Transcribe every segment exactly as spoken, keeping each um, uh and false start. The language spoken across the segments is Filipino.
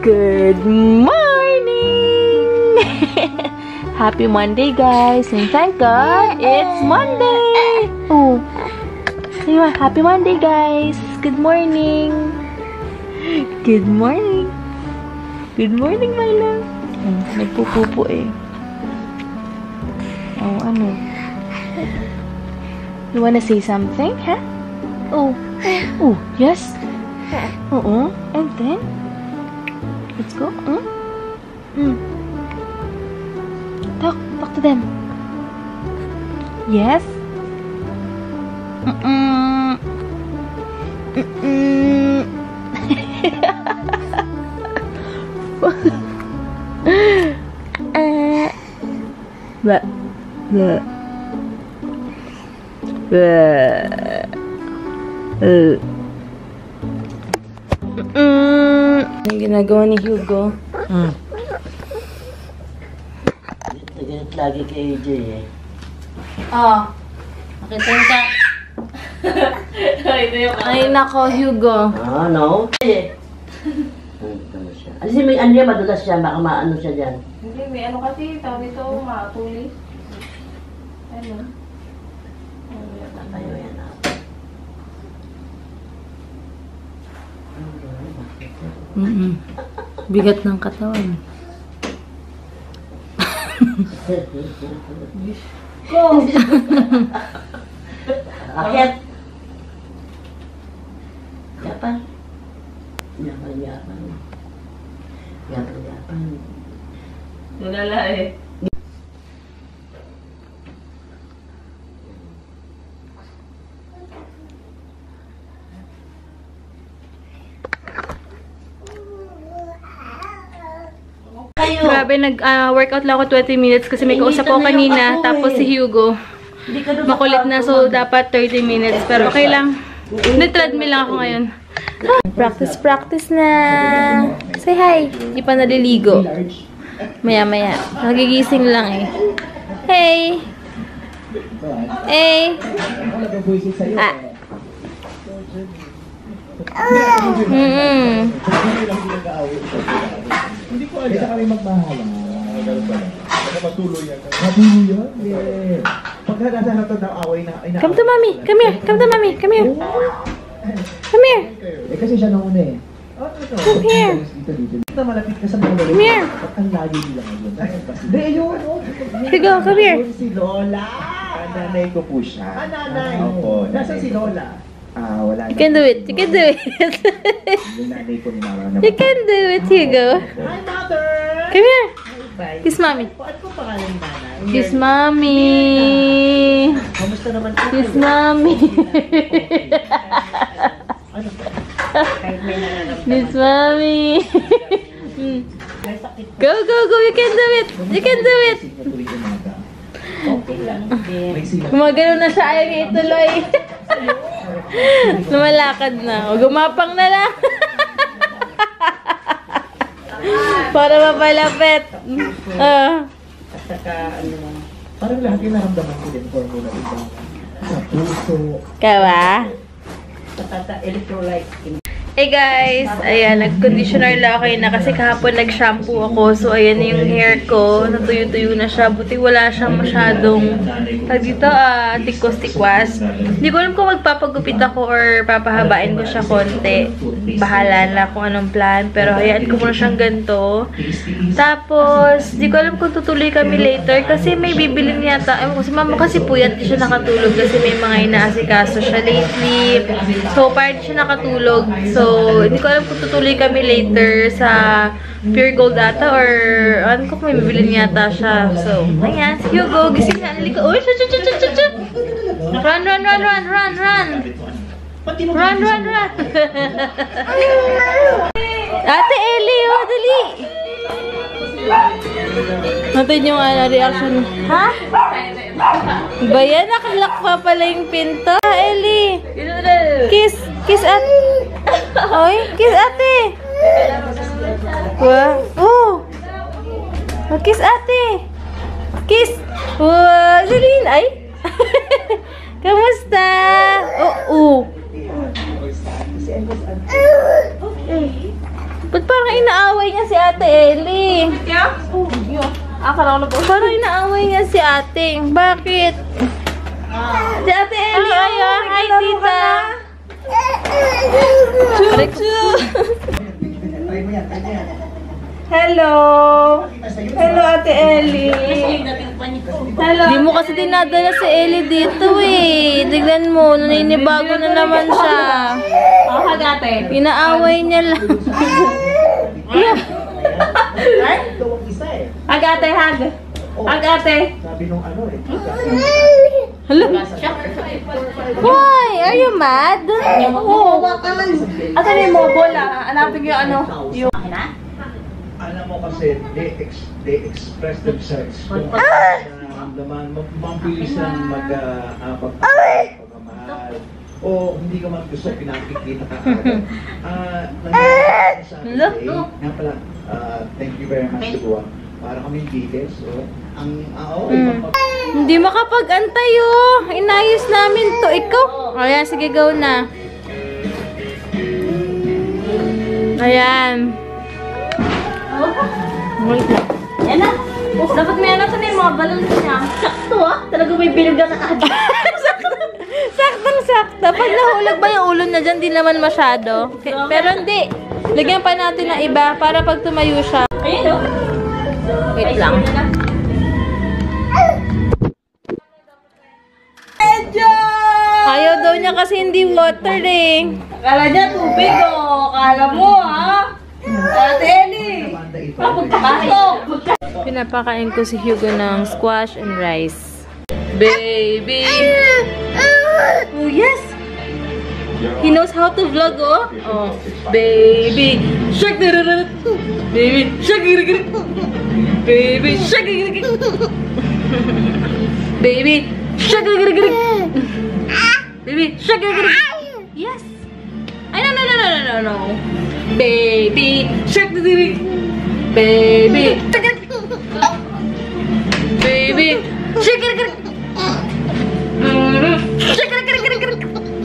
Good morning! Happy Monday, guys! And thank God, it's Monday! Oh, say what? Happy Monday, guys! Good morning! Good morning! Good morning, my love! Oh, nagpupupo eh. Oh, ano? You wanna say something, huh? Oh, oh, yes? Oo, and then? Let's go. Mm? Mm. Talk. Talk to them. Yes? Mm-mm. Mm-mm. uh. Blah. Blah. Blah. Uh. Mm. Ang ginagawa ni Hugo. Mm. Ganit lagi kay A J eh. Oh. Makita ka. Ay nako, Hugo. Ah, no? Eh. Ano siya? Ano si may ano yan, madulas siya, baka maano siya dyan. Hindi, may ano kasi, tawag ito, matulis. Ano? Tatayo yan ah. Mm-mm. Bigat ng katawan. Go! Akit! Yapan. Yapan, yapan. Yapan, yapan. Nalala eh. Grabe, nag-workout uh, lang ako twenty minutes kasi may kausap ako kanina. Ako, tapos eh. si Hugo, makulit na, so dapat thirty minutes. Pero okay lang. Nag-treadmill lang ako ngayon. Practice, practice na. Say hi. Hindi pa naliligo. Maya-maya. Nagigising lang eh. Hey! Hey! Ah! Mm-hmm. Hindi ko alam. Kaya kami magmahalan. Patuloy yan. Patuloy yan? Yeah. Pagka nasa nato ng away na... Come to mommy. Come here. Come to mommy. Come here. Come here. Eh kasi siya nung una eh. Come here. Dito, dito. Dito malapit ka sa mga lalaki. Come here. At ang lagi nila ngayon. Hindi, yun. Hugo, come here. Si Lola. Nanay ko po siya. Ah, nanay. Opo. Nasaan si Lola? Ah, wala na. You can do it. You can do it. Yung nanay ko ni Mara naman. You can do it, Hugo. Hi, mother! Come here. Kiss mommy. Ano po pangalan ni nanay? Kiss mommy. Kamusta naman? Kiss mommy. Ano po? Kiss mommy. Go, go, go. You can do it. You can do it. Okay lang. Gumagano na siya. Ayaw niya ituloy. Lumalakad na. O, gumapang na lang. Para mapalapit. Ah. At saka, ano, parang lahat yung naramdaman ko din for muna iba. Sa puso. Kawa? Patata, electrolyte. Hey guys! Ayan, nag-conditioner lang kayo na kasi kahapon nag-shampoo ako. So, ayan yung hair ko. Natuyo-tuyo na siya. Buti wala siyang masyadong tag dito, ah, tikwas-tikwas. Hindi ko alam kung magpapagupit ako or papahabain ko siya konti. Bahala na kung anong plan. Pero hayaan ko muna siyang ganito. Tapos, hindi ko alam kung tutuloy kami later kasi may bibilin yata. Ewan ko, si mama kasi puyat di siya nakatulog kasi may mga inaasikaso siya lately. So, parang siya nakatulog. So, hindi ko alam kung tutuloy kami later sa Pure Gold ata or ano ko may bibilin yata siya. So, ayan. Si Hugo, gising na. Nalika. Uy, chu chu chu chu chu chu. Run, run, run, run, run, run. Run, run, run. Ate Ellie, oh, dali. Natin yung ano, reaction. Ha? Ba yan? Nakalock pa pala yung pinto. Ah, Ellie. Kiss. Kiss at... Oy, kiss ate. Wow. Oh. Kiss ate. Kiss. Wow. Zalin. Ay. Kamusta? Oh, oh. Ba't parang inaaway niya si Ate Ellie? Akala ko na po. Parang inaaway niya si ate. Bakit? Si Ate Ellie, ayan. Hi, tita. Chuchu. Hello! Hello, Ate Ellie! Hello! Di mo kasi dinadala si Ellie dito eh. Tignan mo, naninibago na naman siya. Oh, hagate. Inaaway niya lang. Hagate, hag. Hagate. Sabi nung ano eh. Hello? Why? Are you mad? Oo, wakan. Asan yung mobile ah? Hanapin ko yung ano. Yung... Alam mo kasi, they, ex, they express themselves. Kung nararamdaman, mabilis lang mag, uh, uh, pagmamahal. O hindi ka man gusto, pinakikita ka agad. Ah, nangyari sa akin today, nga pala, ah, thank you very much, Dubuwa. Para kami details, so, ang, ah, oo, Mm. ipapag- Hindi makapag-antay oh. Inayos namin to. Ikaw? Ayan, sige, go na. Ayan. Wait lang. Yan na. Dapat may ano sa may mga balon niya. Sakto ah. Talaga may bilog na nakagad. Saktong-sakto. Pag nahulog ba yung ulo na dyan, di naman masyado. Okay, pero hindi. Lagyan pa natin ng iba para pag tumayo siya. Ayun oh. Wait lang. Ayaw daw niya kasi hindi water eh. Akala niya tubig oh. Akala mo ha. Ate Ellie. Pasok. Pinapakain ko si Hugo ng squash and rice. Baby! Oh, yes! He knows how to vlog, oh. Oh, baby! Shake the baby! Shake the baby! Shake the baby! Shake the baby! Shake the yes! Ay, no, no, no, no, no, no, no. Baby! Shake the baby! Baby! Shake it! Shake it!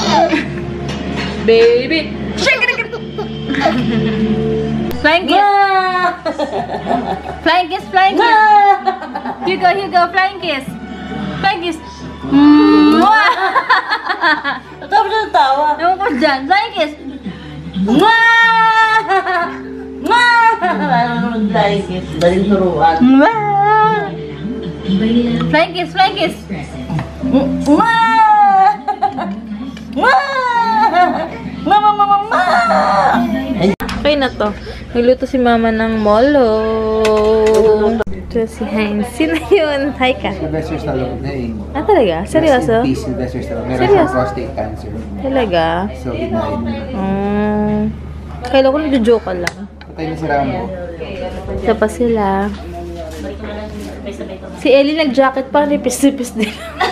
Baby! Shake it! Flying kiss! Flying kiss! Flying kiss! Hugo! Hugo! Flying kiss! Flying kiss! Mwah! Tatawa siya ng tawa. Ewan ko dyan. Flying kiss! Mwah! Mwah! Ano naman tayo kiss? Daling turuan. Mwah! Flying kiss! Flying kiss! Mwah! Mwah! Mama, mama, mama! Okay na to. Nagluto si mama ng molo. Ito si Heinz. Sino yun? Hi ka. Sylvester Stallone na eh. Ah, talaga? Seryoso? Rest in peace, Sylvester Stallone. Meron Seryoso? siyang prostate cancer. Talaga? So, denied na. Um, kailan ko nag-joke ka lang. Patay na si Rambo. Isa pa sila. Si Ellie nag-jacket pa. Nipis-nipis din.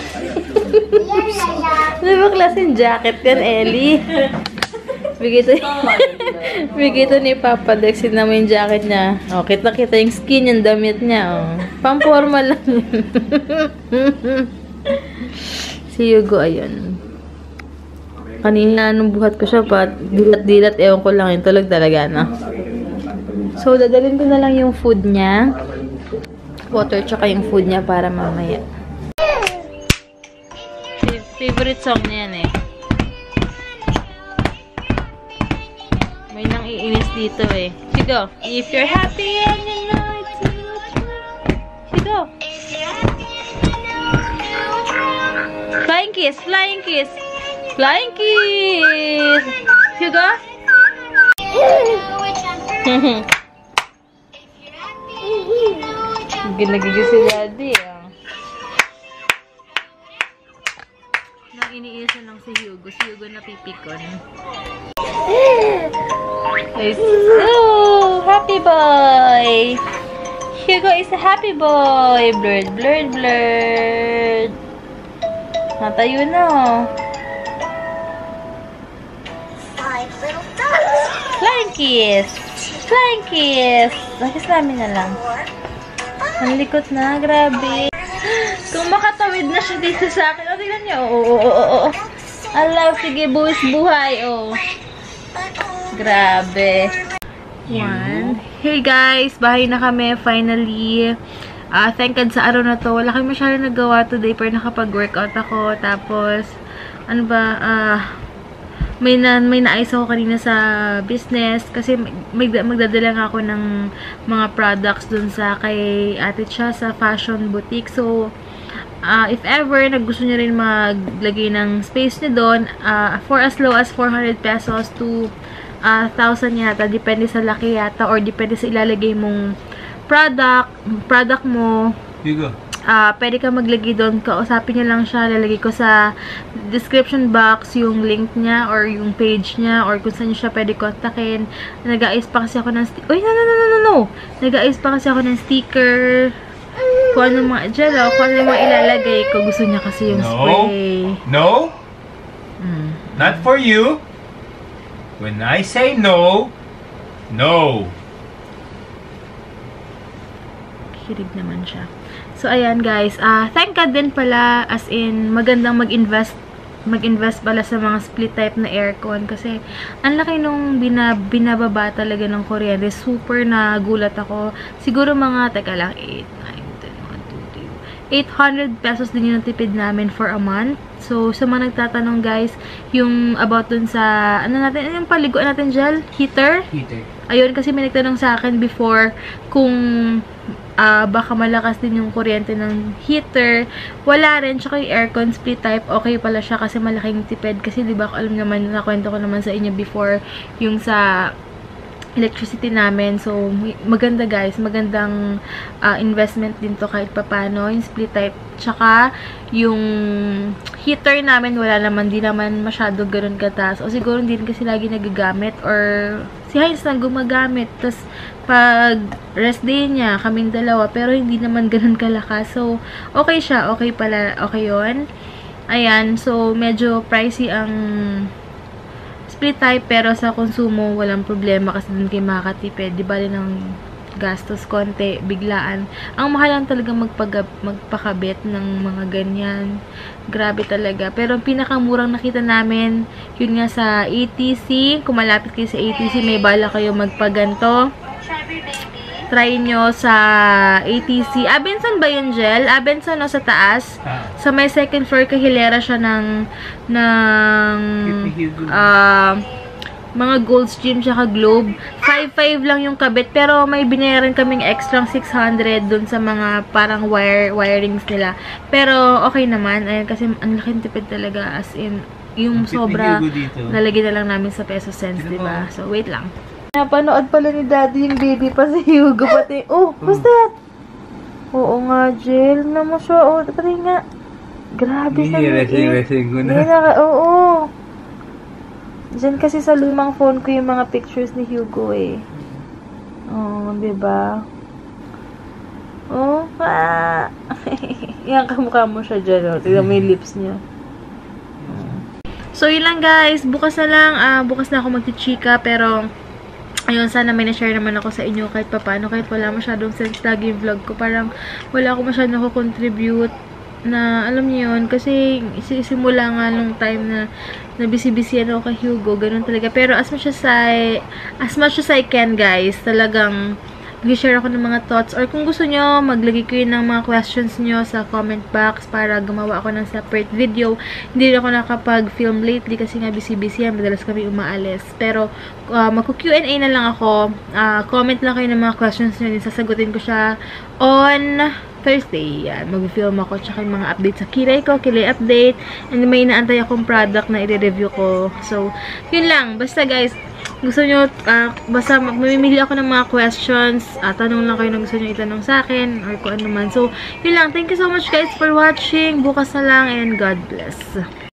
Ano ba klaseng jacket yan, Ellie? Bigay to, bigay to ni Papa Dex. Yun naman yung jacket niya. O, kita-kita yung skin, yung damit niya. O. Pamporma lang yun. Si Hugo, ayun. Kanina, nung buhat ko siya pa, dilat-dilat, ewan ko lang, yung tulog talaga, no? So, dadalhin ko na lang yung food niya. Water, tsaka yung food niya para mamaya. Favorite song niya yan eh. May nang iinis dito eh. Hugo, if you're happy and you know it's Hugo. Flying kiss, flying kiss. Flying kiss. Hugo. Ginagigil si Daddy ah. Nang iniisa lang si Hugo. Si Hugo napipikon. Is oh, happy boy. Hugo is a happy boy. Blurred, blurred, blurred. Natayo na. Flying kiss. Flying kiss. Nakis namin na lang. Ang likot na. Grabe. Kung makatawid na siya dito sa akin. O, tignan niyo. Oo, oo, oo, oo. Alaw, sige, buwis buhay. Oh. Grabe. One. Hey guys, bahay na kami finally. Uh, thank God sa araw na to. Wala kami masyado nagawa today pero nakapag-workout ako. Tapos, ano ba, ah, uh, may, na, may naayos ako kanina sa business. Kasi may, magdadala nga ako ng mga products dun sa kay Ate Cha sa fashion boutique. So, uh, if ever, nagusto nyo rin maglagay ng space nyo doon, uh, for as low as four hundred pesos to uh, one thousand yata. Depende sa laki yata or depende sa ilalagay mong product, product mo. Hugo. Uh, pwede ka maglagay doon. Kausapin niya lang siya. Lalagay ko sa description box yung link niya or yung page niya or kung saan siya pwede kontakin. Nag-aayos pa kasi ako ng sticker. Uy, no, no, no, no, no, no. Nag-aayos pa kasi ako ng sticker. Kung ano mga dyan, oh, kung ano mga ilalagay ko. Gusto niya kasi yung No. spray. No, Hmm. not for you. When I say no, no. Kirig naman siya. So, ayan guys. Uh, thank God din pala, as in, magandang mag-invest mag-invest pala sa mga split type na aircon. Kasi, ang laki nung bina, binababa talaga ng kuryente. Super nagulat ako. Siguro mga, teka lang, eight, nine, ten, one, two, three, eight hundred pesos din yung natipid namin for a month. So, sa mga nagtatanong guys, yung about dun sa, ano natin, yung paliguan natin gel? Heater? Heater. Ayun, kasi may nagtanong sa akin before kung uh, baka malakas din yung kuryente ng heater. Wala rin, tsaka yung aircon split type, okay pala siya kasi malaking tipid. Kasi diba, alam naman, nakwento ko naman sa inyo before yung sa electricity namin. So, maganda guys. Magandang uh, investment din to kahit papano. Yung split type. Tsaka, yung heater namin, wala naman. Di naman masyado ganun kataas. O siguro hindi rin kasi lagi nagagamit. Or, si Heinz lang gumagamit. Tapos, pag rest day niya, kaming dalawa. Pero, hindi naman ganun kalakas. So, okay siya. Okay pala. Okay yun. Ayan. So, medyo pricey ang split type, pero sa konsumo walang problema kasi dun kayo makakatipid. Di ba rin ng gastos konti, biglaan. Ang mahal lang talaga magpag magpakabit ng mga ganyan. Grabe talaga. Pero ang pinakamurang nakita namin, yun nga sa A T C. Kung malapit kayo sa A T C, may bala kayo magpaganto. Try nyo sa A T C. Abenson ba yun, Gel? Abenson, no, sa taas. Sa may second floor, kahilera siya ng ng uh, mga Gold's Gym tsaka Globe. five five lang yung kabit, pero may binayaran kaming extra six hundred dun sa mga parang wire wirings nila. Pero okay naman. Ayun, kasi ang laking tipid talaga. As in, yung sobra, lalagay na lang namin sa peso cents, diba? So, wait lang. Napanood pala ni Daddy yung baby pa si Hugo pati. Oh, what's that? Oo nga, Jill. Naman siya. Oh, pati nga. Grabe sa Resing-resing ko na. Oo. Diyan kasi sa lumang phone ko yung mga pictures ni Hugo eh. Oh, diba? Oh, ah. Yan, kamukha mo siya dyan. Oh. Tignan mo yung lips niya. So, yun lang guys. Bukas na lang. Uh, bukas na ako magtichika. Pero, ayun, sana may na-share naman ako sa inyo kahit papano, kahit wala masyadong sense lagi yung vlog ko. Parang wala ako masyadong contribute na, alam niyo yun, kasi simula nga nung time na na busy-busy ako kay Hugo, ganun talaga. Pero as much as I, as much as I can guys, talagang mag-share ako ng mga thoughts, or kung gusto nyo, maglagay ko yun ng mga questions nyo sa comment box para gumawa ako ng separate video. Hindi rin ako nakapag-film lately kasi nga busy-busy yan, madalas kami umaalis. Pero, uh, magku-Q and A na lang ako. Uh, comment lang kayo ng mga questions nyo, sasagutin ko siya on Thursday. Yan, mag-film ako, tsaka yung mga updates sa Kilay ko, Kilay update, and may inaantay akong product na i-review ko. So, yun lang. Basta guys, gusto nyo, uh, basta mamimili ako ng mga questions, uh, tanong lang kayo na gusto nyo itanong sa akin, or kung ano man. So, yun lang. Thank you so much guys for watching. Bukas na lang, and God bless.